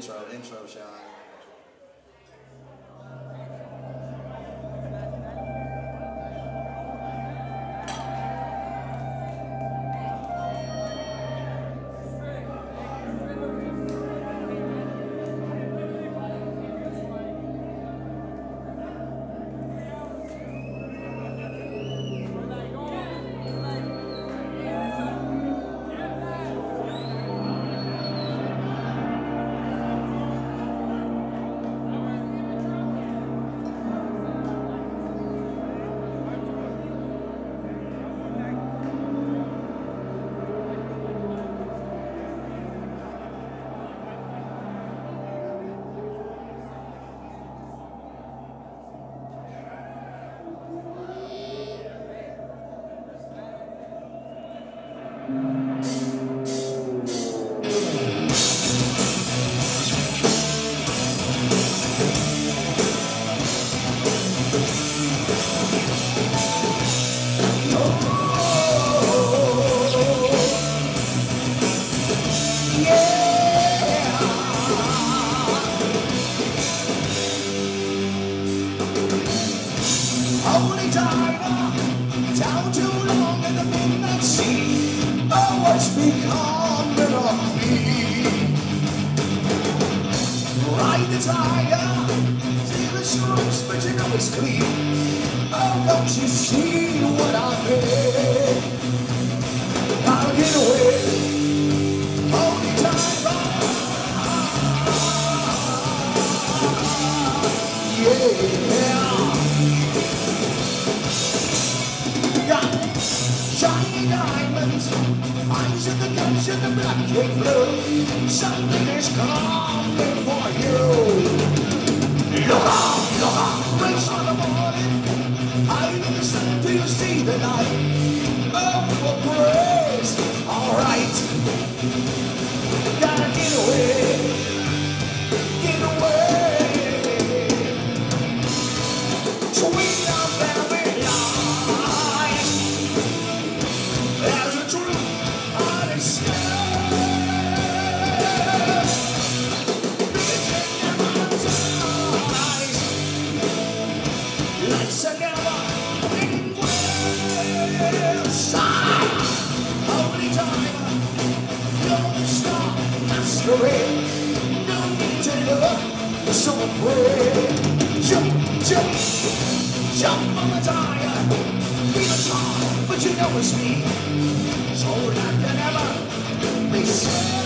intro, Sean. Holy diver, down too long in the midnight sea. Oh, what's becoming of me? Ride the tiger, till the strokes, but you know it's clean. Oh, don't you see what I mean? I'll get away. Holy diver, yeah. Shiny diamonds, eyes in the guns in the black and blue. Something is coming for you. Look out, race for the morning. Hide in the sun till you see the light. Oh, for praise, alright. Gotta get away, get away. Sweet love, very lies. There's a truth unscathed. Reaching in my eyes. Let's never inside. Holy time, don't stop masquerade. No need to look so afraid. Jump, jump on the tire. Be the top, but you know it's me. So that can never be said.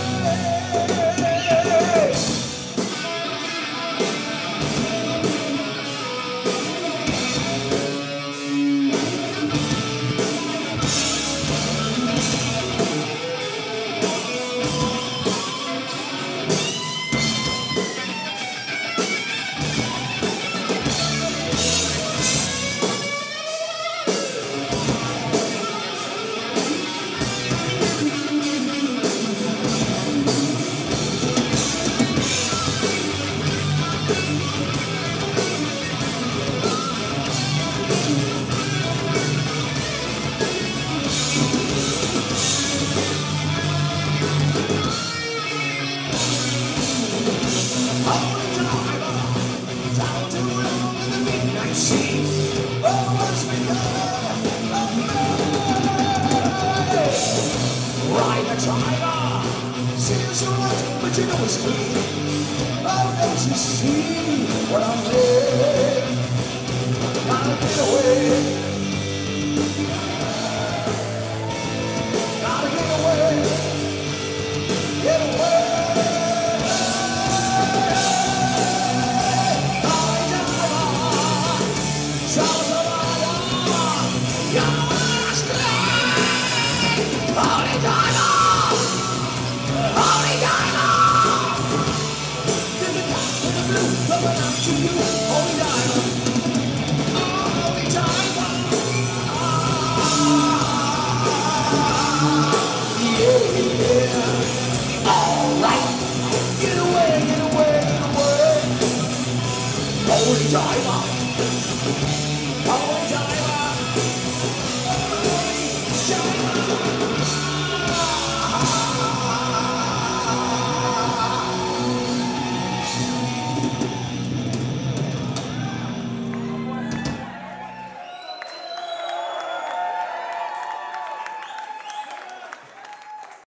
But you know it's clean. Oh, don't you see what I'm saying? Gotta get away. Gotta get away. Get away. Holy diver.